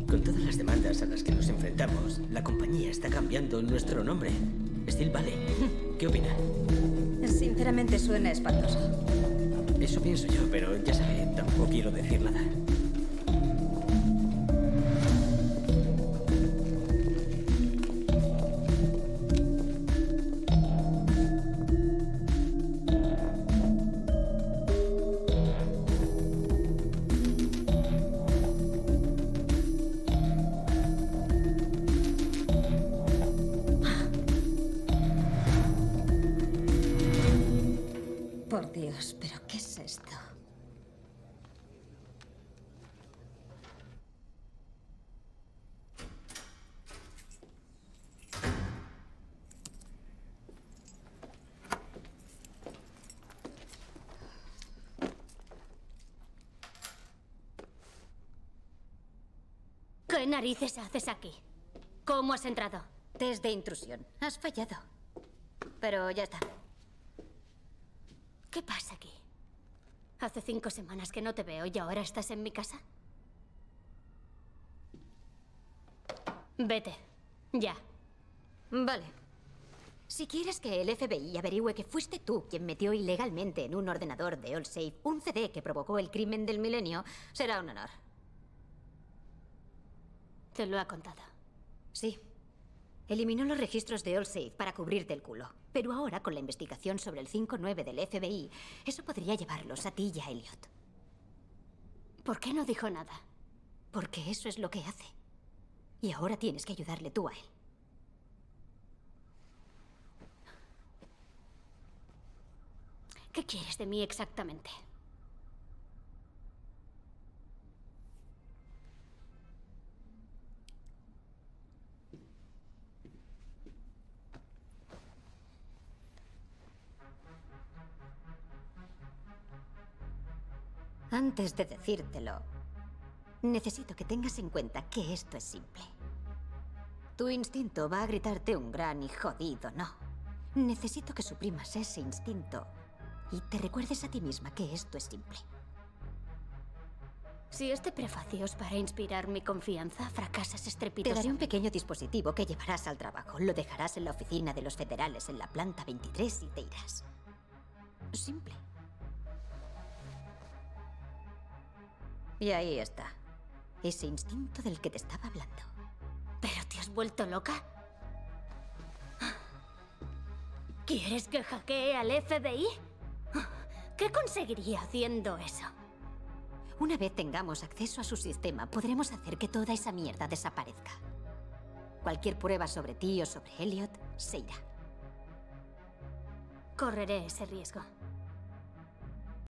Con todas las demandas a las que nos enfrentamos, la compañía está cambiando nuestro nombre. Steel Valley. ¿Qué opina? Sinceramente suena espantoso. Eso pienso yo, pero ya sabe, tampoco quiero decir nada. Por Dios, ¿pero qué es esto? ¿Qué narices haces aquí? ¿Cómo has entrado? Test de intrusión. Has fallado. Pero ya está. ¿Qué pasa aquí? Hace 5 semanas que no te veo y ahora estás en mi casa. Vete. Ya. Vale. Si quieres que el FBI averigüe que fuiste tú quien metió ilegalmente en un ordenador de AllSafe un CD que provocó el crimen del milenio, será un honor. Te lo ha contado. Sí. Eliminó los registros de AllSafe para cubrirte el culo. Pero ahora, con la investigación sobre el 5-9 del FBI, eso podría llevarlos a ti y a Elliot. ¿Por qué no dijo nada? Porque eso es lo que hace. Y ahora tienes que ayudarle tú a él. ¿Qué quieres de mí exactamente? Antes de decírtelo, necesito que tengas en cuenta que esto es simple. Tu instinto va a gritarte un gran y jodido no. Necesito que suprimas ese instinto y te recuerdes a ti misma que esto es simple. Si este prefacio es para inspirar mi confianza, fracasas Te estrepitosamente. daré un pequeño dispositivo que llevarás al trabajo. Lo dejarás en la oficina de los federales en la planta 23 y te irás. Simple. Y ahí está. Ese instinto del que te estaba hablando. ¿Pero te has vuelto loca? ¿Quieres que hackee al FBI? ¿Qué conseguiría haciendo eso? Una vez tengamos acceso a su sistema, podremos hacer que toda esa mierda desaparezca. Cualquier prueba sobre ti o sobre Elliot se irá. Correré ese riesgo.